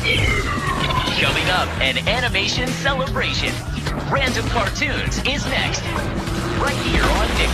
Coming up, an animation celebration. Random Cartoons is next. Right here on